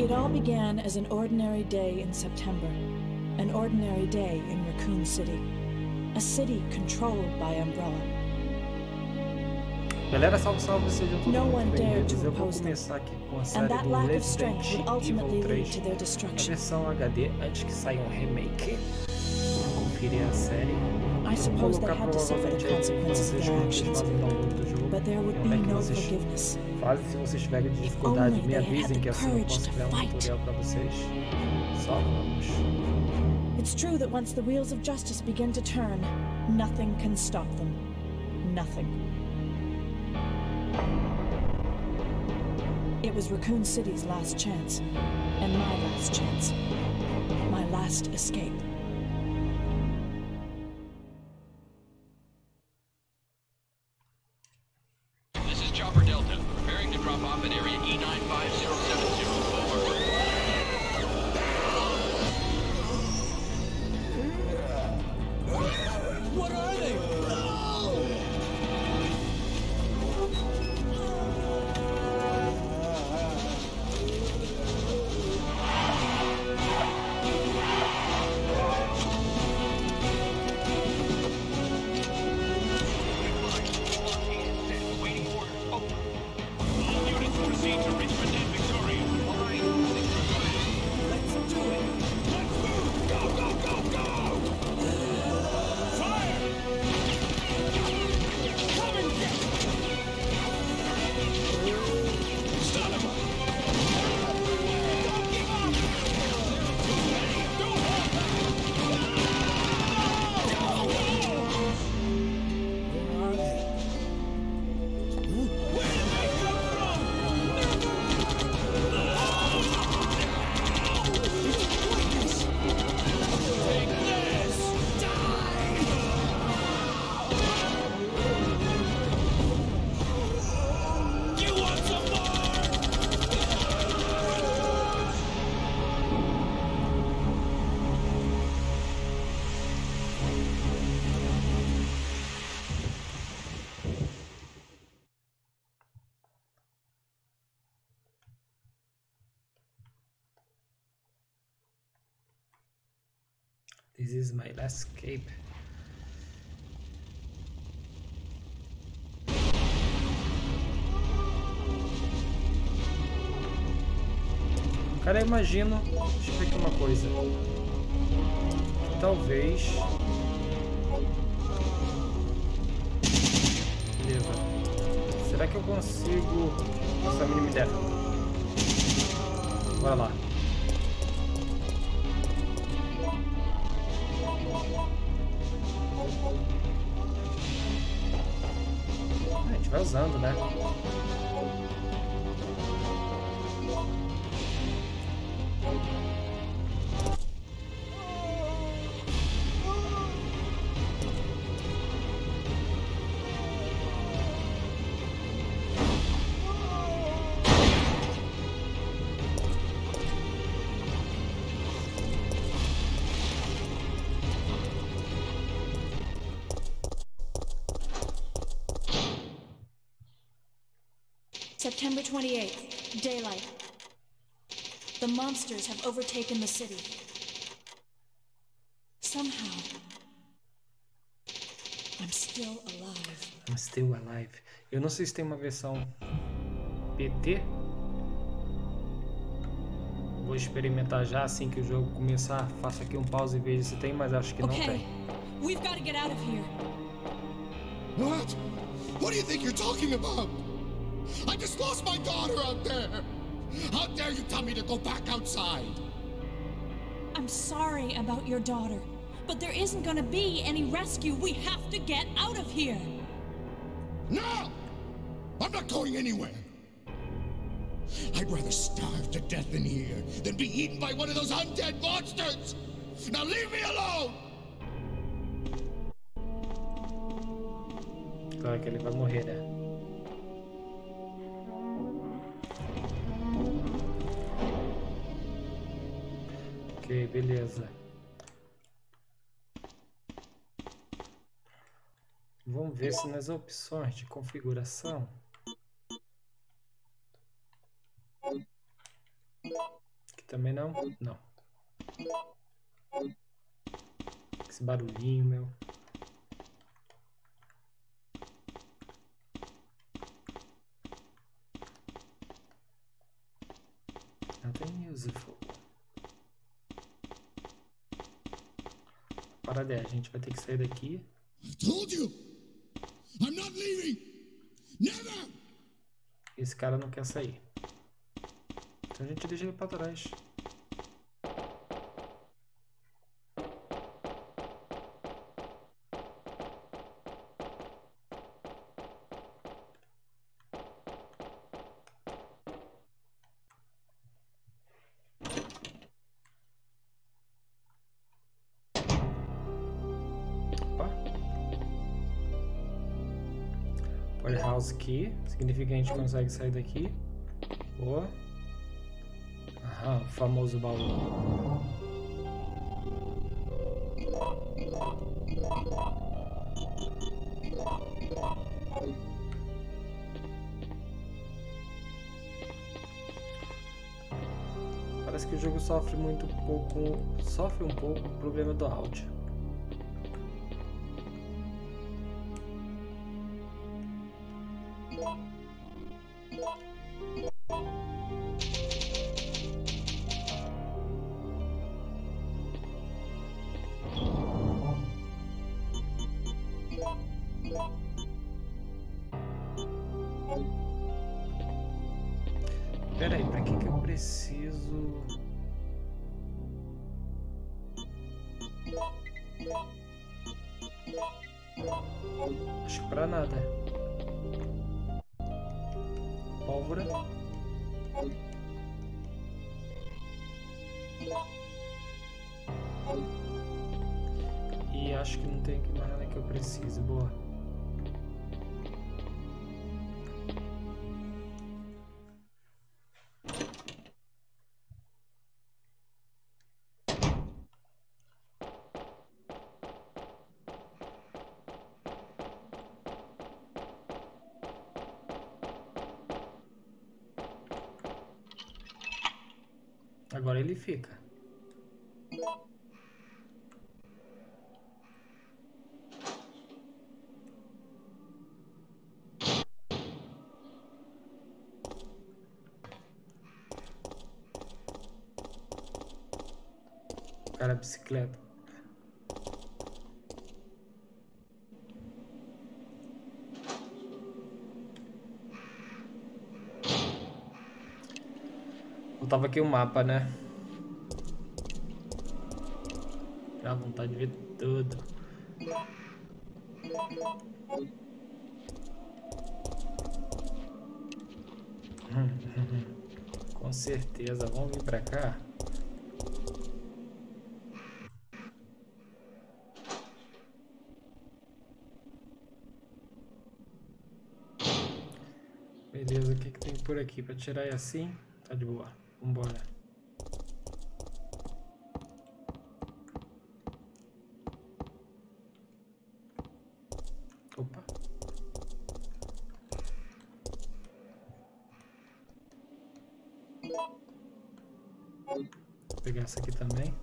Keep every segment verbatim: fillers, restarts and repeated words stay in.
It all began as an ordinary day in September. An ordinary day in Raccoon City. A city controlled by Umbrella. Galera, salve, salve, sejam todos No muito one dared bem-vindos. to Eu vou oppose them, começar aqui com a and série that do lack of Resident strength would Evil ultimately lead três, to their a destruction. versão H D, antes que saia um remake. Conferir a série. I Vou suppose they colocar had to suffer the provavelmente aí consequences of vocês their juntos actions, fazem download do jogo. but there would E be onde é que no vocês forgiveness. fazem? Se vocês tiverem If dificuldade, only me they had avisem the que assim eu courage posso to criar um fight. tutorial pra vocês. Só vamos. It's true that once the wheels of justice begin to turn, nothing can stop them. Nothing. It was Raccoon City's last chance, and my last chance. My last escape. This is Chopper Delta, preparing to drop off at area E nine five zero seven zero. Over. What are they? Waiting order. Over. All units proceed to Richmond and Victoria. Line. Let's do it. Let's move. Go, go, go, go. Fire. Come and get it. Son of a... Don't give up. Hey, don't hold back. Go. Where are they? Where did they come from? Take this! Die! You want some more? This is my last escape. Cara, eu imagino. Deixa eu ver aqui uma coisa. Que talvez. Beleza. Será que eu consigo. Essa mínima ideia. Bora lá. A gente vai usando, né? September twenty-eighth, daylight. The monsters have overtaken the city. Somehow, I'm still alive. I'm still alive. Eu não sei se tem uma versão P T. Vou experimentar já assim que o jogo começar. Faço aqui um pause e vejo se tem, mas acho que não Okay, tem. we've got to get out of here. What? What do you think you're talking about? I just lost my daughter out there! How dare you tell me to go back outside? I'm sorry about your daughter, but there isn't gonna be any rescue. We have to get out of here. No! I'm not going anywhere! I'd rather starve to death in here than be eaten by one of those undead monsters! Now leave me alone! Claro que ele vai morrer, né? Ok, beleza. Vamos ver se nas opções de configuração também não? Não. Esse barulhinho, meu. Nothing useful. Parada é, a gente vai ter que sair daqui. I told you, I'm not leaving. Never. Esse cara não quer sair. Então a gente deixa ele pra trás. Warehouse Key, significa que a gente consegue sair daqui. Boa. Aham, o famoso baú. Parece que o jogo sofre muito pouco, sofre um pouco o problema do áudio. Pera aí, pra que que eu preciso? Acho que pra nada. Pólvora. E acho que não tem mais nada que eu precise. Boa. Agora ele fica. Cara, bicicleta. Faltava aqui o mapa, né? Dá vontade de ver tudo. Com certeza. Vamos vir pra cá. Beleza, o que que tem por aqui? Pra tirar assim? Tá de boa. Vambora. Opa. Vou pegar essa aqui também.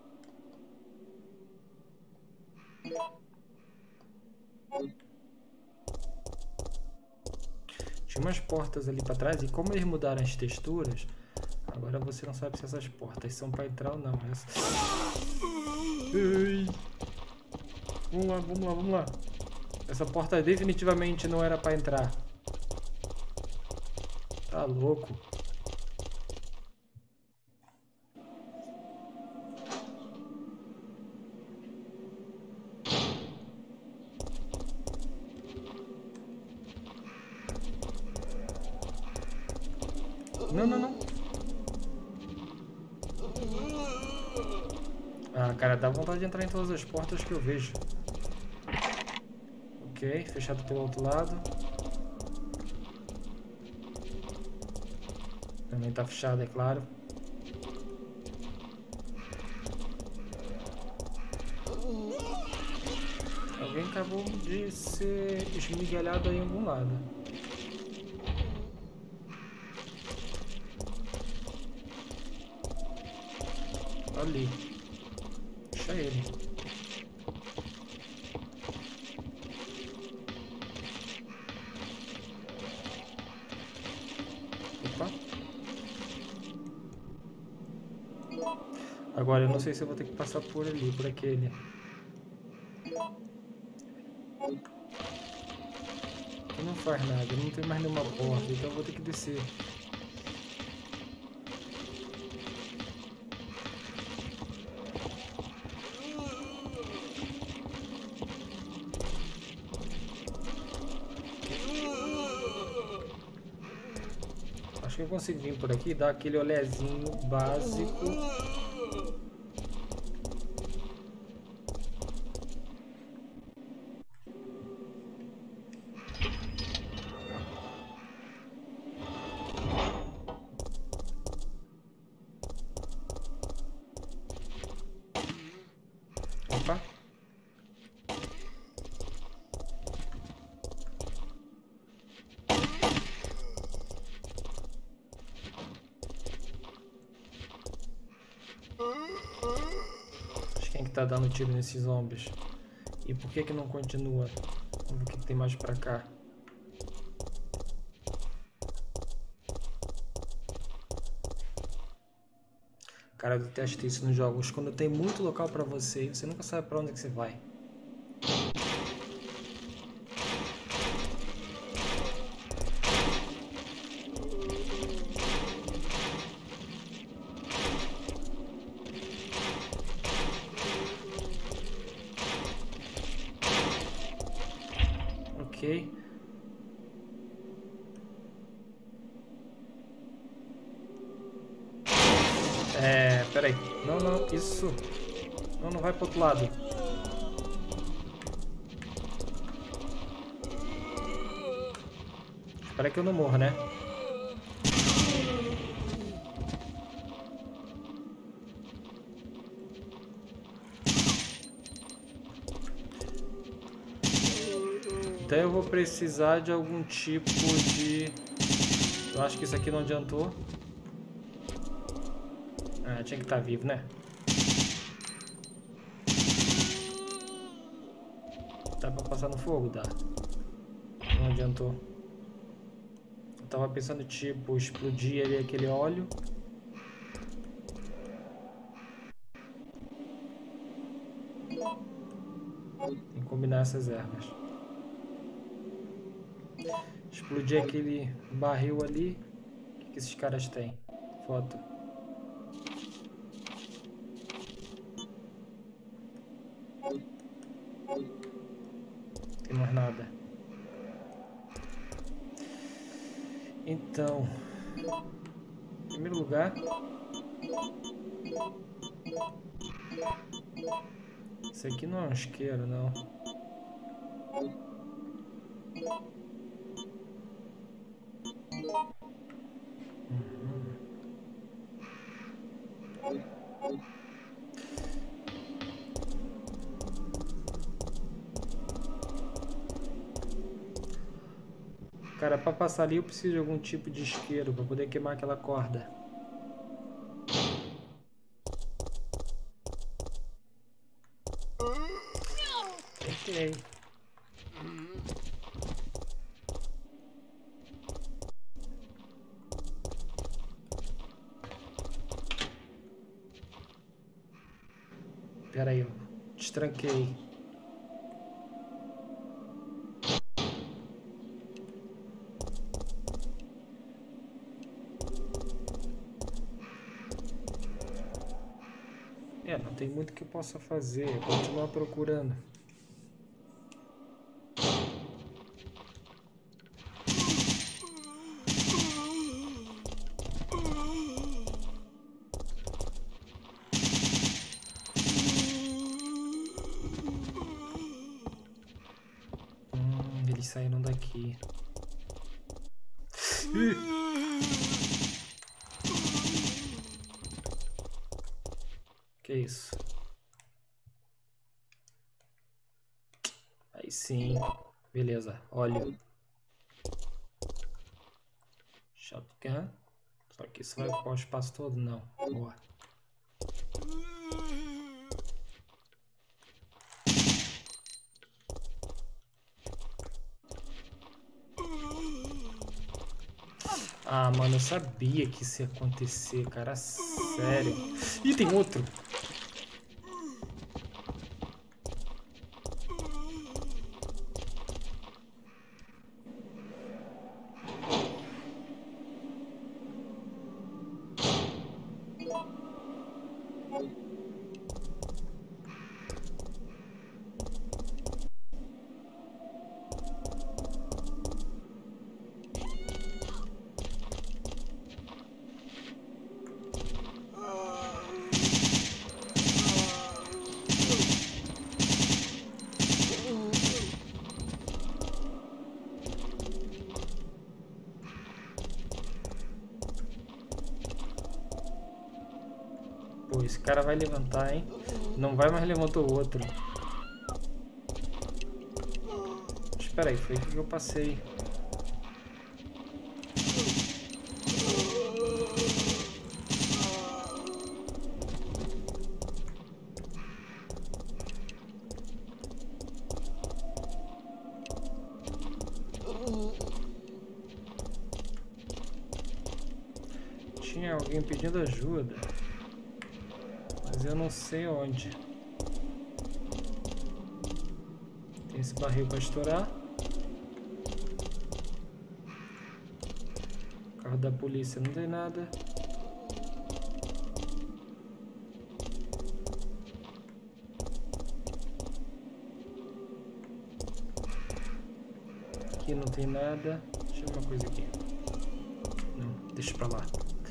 Tinha umas portas ali pra trás e como eles mudaram as texturas, agora você não sabe se essas portas são pra entrar ou não. Essa... Ei. Vamos lá, vamos lá, vamos lá. Essa porta definitivamente não era pra entrar. Tá louco. Não, não, não. Ah, cara, dá vontade de entrar em todas as portas que eu vejo. Ok, fechado pelo outro lado. Também tá fechado, é claro. Alguém acabou de ser esmigalhado aí em algum lado. ali. Deixa ele. Opa. Agora eu não sei se eu vou ter que passar por ali, por aquele. Aqui não faz nada, não tem mais nenhuma porta, então eu vou ter que descer. Acho que eu consigo vir por aqui e dar aquele olezinho básico. Opa. Quem que tá dando tiro nesses zombies? E por que que não continua? Vamos ver o que que tem mais pra cá. Cara, eu detesto isso nos jogos. Quando tem muito local pra você, você nunca sabe pra onde que você vai. Ok. É, peraí. Não, não, isso. Não, não vai pro outro lado. Espera que eu não morra, né? Então eu vou precisar de algum tipo de... Eu acho que isso aqui não adiantou. Ah, tinha que estar vivo, né? Dá pra passar no fogo? Dá. Não adiantou. Eu tava pensando, tipo, explodir ali aquele óleo. E combinar essas ervas. Explodir aquele barril ali. O que que esses caras têm? Foto. Tem mais nada. Então, em primeiro lugar, isso aqui não é um isqueiro, não. Uhum. Cara, para passar ali eu preciso de algum tipo de isqueiro para poder queimar aquela corda. Ok. Pera aí, eu destranquei. É, não tem muito que eu possa fazer, eu vou continuar procurando. Hum, eles saíram daqui. Que isso? Aí sim. Beleza, óleo. Shotgun. Só que isso vai ocupar o espaço todo? Não. Boa. Ah, mano, eu sabia que isso ia acontecer, cara. Sério. Ih, tem outro. Pô, esse cara vai levantar, hein? Não vai, mas levantou o outro. Espera aí, foi o que eu passei. Tinha alguém pedindo ajuda. Mas eu não sei onde. Tem esse barril para estourar. Carro da polícia não tem nada. Aqui não tem nada. Deixa eu ver uma coisa aqui. Não, deixa pra lá.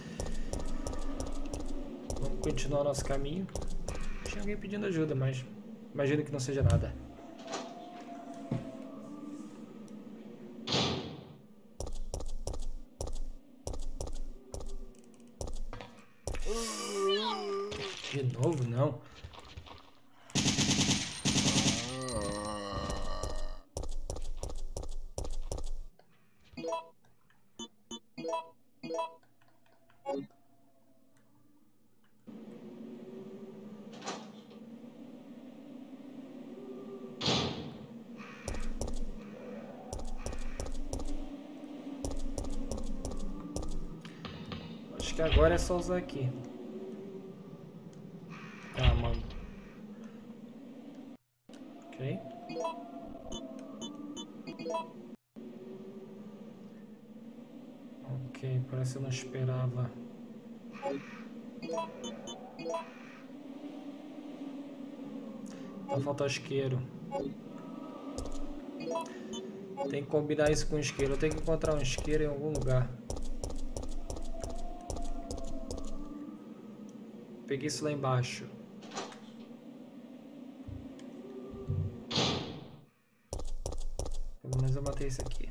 Vamos continuar nosso caminho. Tinha alguém pedindo ajuda, mas imagino que não seja nada. De novo, não. Acho que agora é só usar aqui. Ah, mano. Ok. Ok, parece que eu não esperava. Vai faltar o isqueiro. Tem que combinar isso com o isqueiro. Eu tenho que encontrar um isqueiro em algum lugar. Peguei isso lá embaixo. Pelo menos eu matei esse aqui.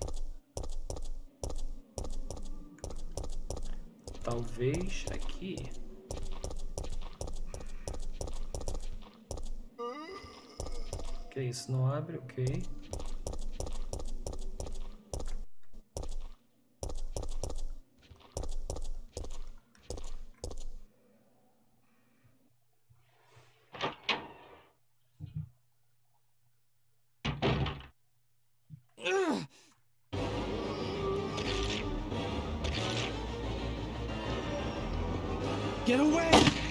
Talvez aqui. Que isso? Não abre? Ok. Get away!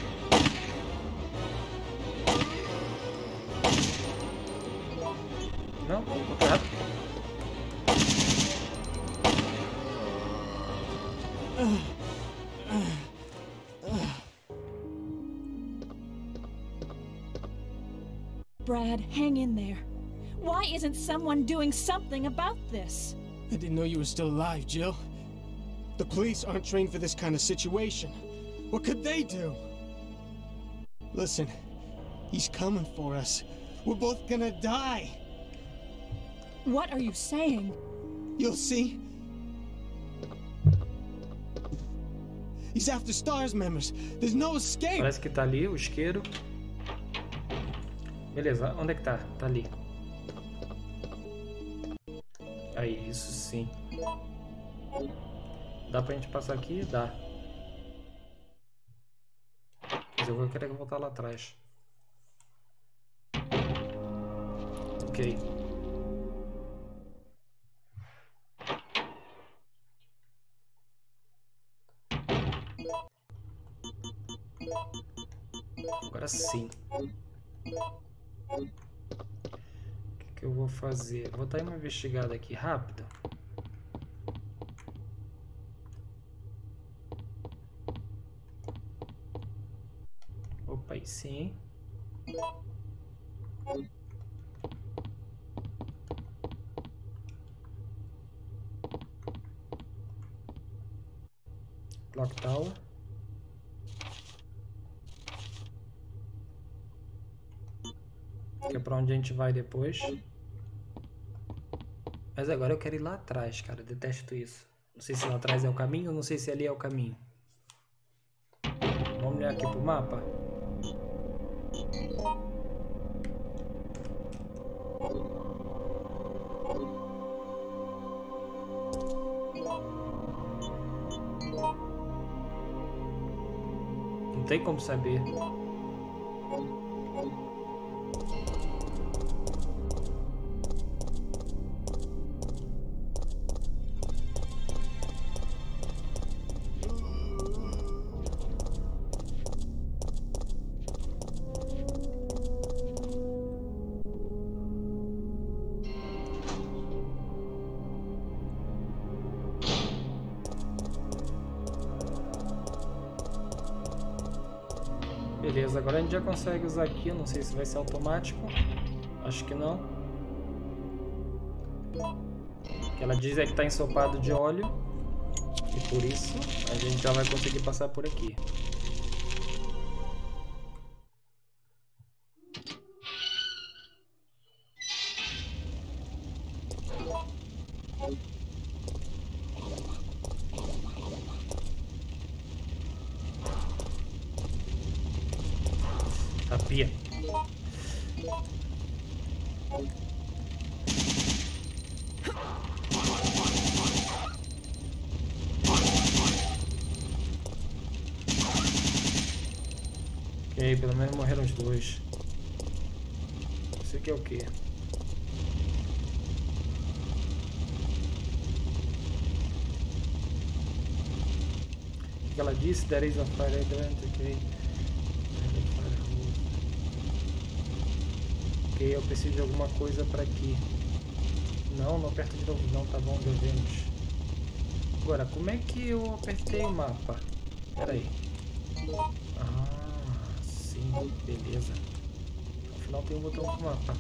Não, tô errado. Brad, hang in there. Why isn't someone doing something about this? I didn't know you were still alive, Jill. The police aren't trained for this kind of situation. What could they do? Listen, he's coming for us. We're both gonna die. What are you saying? You'll see. He's after STARS members. There's no escape. Parece que tá ali o isqueiro. Beleza, onde é que tá? Tá ali. Aí, isso sim. Dá pra gente passar aqui? Dá. Mas eu vou querer voltar lá atrás. Ok. Agora sim. O que, que eu vou fazer? Vou dar uma investigada aqui rápido. Opa, aí sim. Clock Tower. Que é pra onde a gente vai depois. Mas agora eu quero ir lá atrás, cara. Eu detesto isso. Não sei se lá atrás é o caminho, não sei se ali é o caminho. Vamos olhar aqui pro mapa. Não tem como saber. Beleza, agora a gente já consegue usar aqui, eu não sei se vai ser automático, acho que não. O que ela diz é que está ensopado de óleo, e por isso a gente já vai conseguir passar por aqui. Tapia. Ok, pelo menos morreram os dois. Isso aqui é o quê? O que ela disse? There is a fire hydrant, ok. Ok, eu preciso de alguma coisa para aqui. Não, não aperta de novo não, tá bom, devemos. Agora, como é que eu apertei o mapa? Pera aí. Ah, sim, beleza. Afinal tem um botão pro mapa.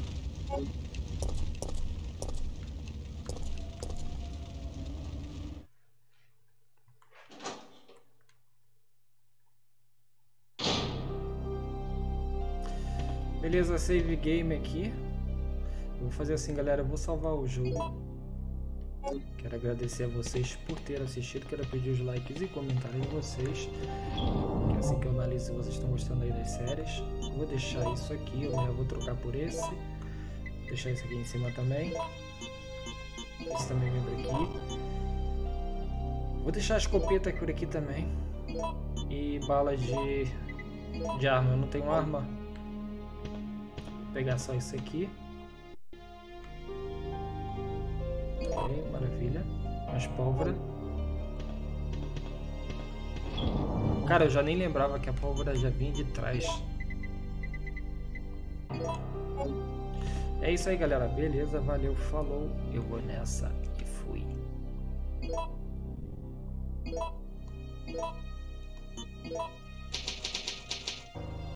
Beleza, save game aqui. Eu vou fazer assim, galera, eu vou salvar o jogo. Quero agradecer a vocês por ter assistido, quero pedir os likes e comentários de vocês, que é assim que eu analiso se vocês estão gostando aí das séries. Vou deixar isso aqui, eu já vou trocar por esse. Vou deixar esse aqui em cima também. Esse também vem por aqui. Vou deixar a escopeta por aqui também. E balas de, de arma, eu não tenho arma. Vou pegar só isso aqui. Ok, maravilha. Mais pólvora. Cara, eu já nem lembrava que a pólvora já vinha de trás. É isso aí, galera. Beleza, valeu, falou. Eu vou nessa e fui.